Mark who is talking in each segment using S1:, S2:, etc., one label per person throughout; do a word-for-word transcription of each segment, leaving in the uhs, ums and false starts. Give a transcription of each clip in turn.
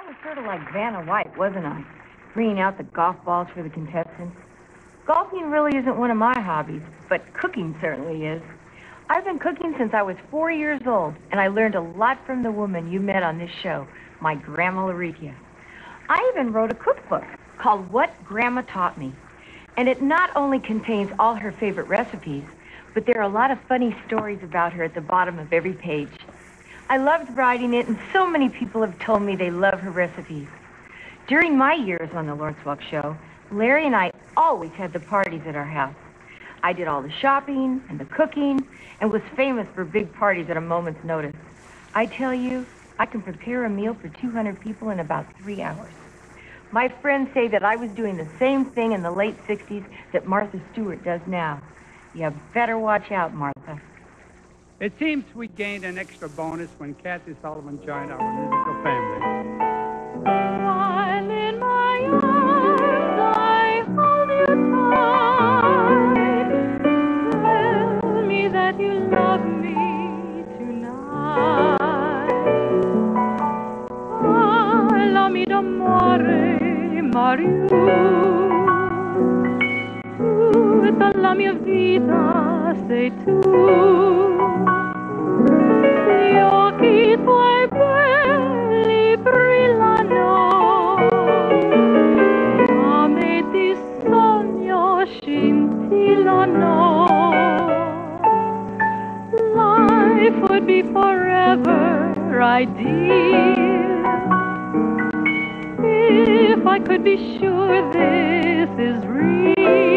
S1: I was sort of like Vanna White, wasn't I? Bringing out the golf balls for the contestants. Golfing really isn't one of my hobbies, but cooking certainly is. I've been cooking since I was four years old, and I learned a lot from the woman you met on this show, my Grandma Larikia. I even wrote a cookbook called What Grandma Taught Me. And it not only contains all her favorite recipes, but there are a lot of funny stories about her at the bottom of every page. I loved writing it, and so many people have told me they love her recipes. During my years on the Lawrence Welk Show, Larry and I always had the parties at our house. I did all the shopping and the cooking and was famous for big parties at a moment's notice. I tell you, I can prepare a meal for two hundred people in about three hours. My friends say that I was doing the same thing in the late sixties that Martha Stewart does now. You better watch out, Martha.
S2: It seems we gained an extra bonus when Kathie Sullivan joined our musical family.
S3: While in my arms I hold you tight, tell me that you love me tonight. Alla mi d'amore, Mario, tutta la mia vita sei tu. Gli occhi tuoi belli brillano, a me di sogno scintillano. Life would be forever ideal if I could be sure this is real.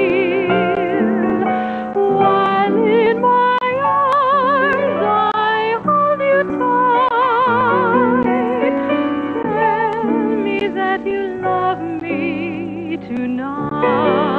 S3: While in my arms I hold you tight, tell me that you love me tonight.